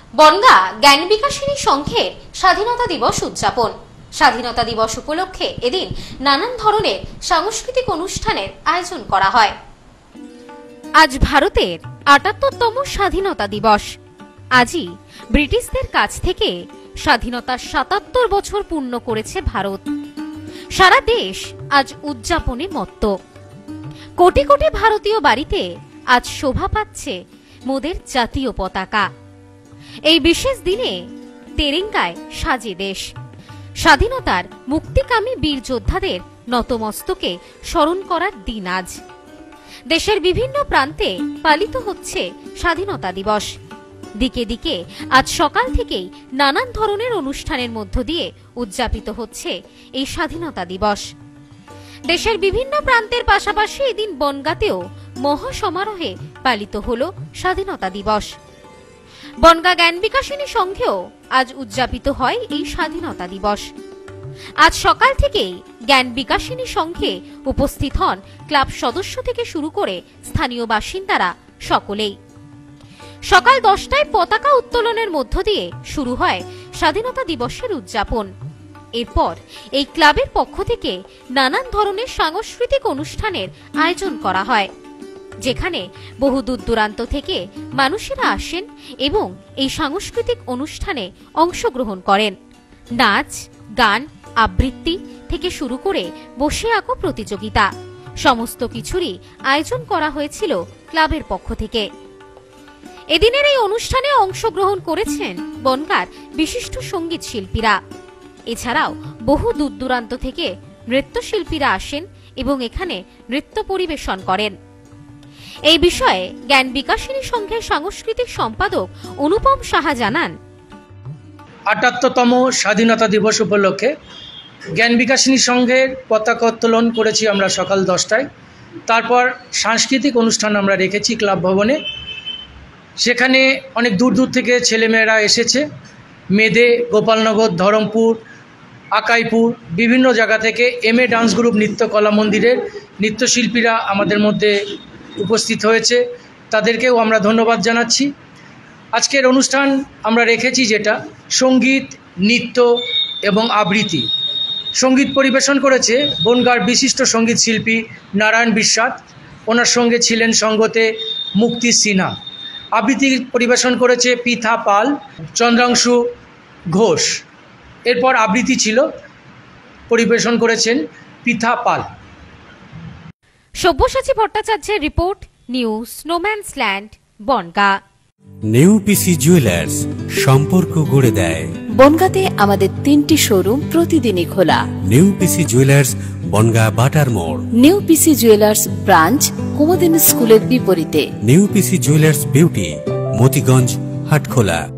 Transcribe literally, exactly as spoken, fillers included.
বনগাঁ জ্ঞান বিকাশিনী সংঘের স্বাধীনতা দিবস উদযাপন। স্বাধীনতা দিবস উপলক্ষে এদিন নানান ধরনের সাংস্কৃতিক অনুষ্ঠানের আয়োজন করা হয়। আজ ভারতের আটাত্তরতম স্বাধীনতা দিবস। আজই ব্রিটিশদের কাছ থেকে স্বাধীনতার সাতাত্তর বছর পূর্ণ করেছে ভারত। সারা দেশ আজ উদযাপনে মত্ত। কোটি কোটি ভারতীয় বাড়িতে আজ শোভা পাচ্ছে মোদের জাতীয় পতাকা। এই বিশেষ দিনে তেরেঙ্গায় সাজে দেশ। স্বাধীনতার মুক্তিকামী বীর যোদ্ধাদের নতমস্তকে স্মরণ করার দিন আজ। দেশের বিভিন্ন প্রান্তে পালিত হচ্ছে স্বাধীনতা দিবস। দিকে দিকে আজ সকাল থেকেই নানান ধরনের অনুষ্ঠানের মধ্য দিয়ে উদযাপিত হচ্ছে এই স্বাধীনতা দিবস। দেশের বিভিন্ন প্রান্তের পাশাপাশি এদিন বনগাঁতেও মহাসমারোহে পালিত হল স্বাধীনতা দিবস। বনগাঁ জ্ঞান বিকাশিনী সংঘেও আজ উদযাপিত হয় এই স্বাধীনতা দিবস। আজ সকাল থেকেই জ্ঞান বিকাশিনী সংঘে উপস্থিত হন ক্লাব সদস্য থেকে শুরু করে স্থানীয় বাসিন্দারা সকলেই। সকাল দশটায় পতাকা উত্তোলনের মধ্য দিয়ে শুরু হয় স্বাধীনতা দিবসের উদযাপন। এরপর এই ক্লাবের পক্ষ থেকে নানান ধরনের সাংস্কৃতিক অনুষ্ঠানের আয়োজন করা হয়, যেখানে বহু দূর দূরান্ত থেকে মানুষেরা আসেন এবং এই সাংস্কৃতিক অনুষ্ঠানে অংশগ্রহণ করেন। নাচ, গান, আবৃত্তি থেকে শুরু করে বসে আঁকো প্রতিযোগিতা সমস্ত কিছুরই আয়োজন করা হয়েছিল ক্লাবের পক্ষ থেকে। এদিনের এই অনুষ্ঠানে অংশগ্রহণ করেছেন বনগাঁর বিশিষ্ট সঙ্গীত শিল্পীরা। এছাড়াও বহু দূর দূরান্ত থেকে নৃত্যশিল্পীরা আসেন এবং এখানে নৃত্য পরিবেশন করেন। এই বিষয়ে জ্ঞান বিকাশিনী সংঘের সাংস্কৃতিক সম্পাদক অনুপম সাহা জানান, আটাত্তরতম স্বাধীনতা দিবস উপলক্ষে জ্ঞান বিকাশিনী সংঘের পতাকা উত্তোলন করেছি আমরা সকাল দশটায়। তারপর সাংস্কৃতিক অনুষ্ঠান আমরা রেখেছি ক্লাব ভবনে। সেখানে অনেক দূর দূর থেকে ছেলেমেয়েরা এসেছে। মেদে, গোপালনগর, ধরমপুর, আকাইপুর বিভিন্ন জায়গা থেকে এম এ ডান্স গ্রুপ নৃত্য কলা মন্দিরের নৃত্যশিল্পীরা আমাদের মধ্যে উপস্থিত হয়েছে। তাদেরকেও আমরা ধন্যবাদ জানাচ্ছি। আজকের অনুষ্ঠান আমরা রেখেছি যেটা সঙ্গীত, নৃত্য এবং আবৃত্তি। সঙ্গীত পরিবেশন করেছে বনগাঁর বিশিষ্ট সঙ্গীত শিল্পী নারায়ণ বিশ্বাস, ওনার সঙ্গে ছিলেন সঙ্গতে মুক্তি সিনহা। আবৃত্তি পরিবেশন করেছে পিথা পাল, চন্দ্রাংশু ঘোষ। এরপর আবৃত্তি ছিল, পরিবেশন করেছেন পিথা পাল। সব্যসাচী ভট্টাচার্যের রিপোর্ট, নিউজ স্নোম্যান্সল্যান্ড, বনগাঁ। নেউপিসি জুয়েলার্স, সম্পর্ক গড়ে দেয়। বনগাঁতে আমাদের তিনটি শোরুম প্রতিদিনই খোলা। নেউপিসি জুয়েলার্স, বনগাঁ বাটার মোড়। নেউপিসি জুয়েলার্স ব্রাঞ্চ কুমুদিনী স্কুলের বিপরীতে। নেউপিসি জুয়েলার্স বিউটি, মতিগঞ্জ, হাটখোলা।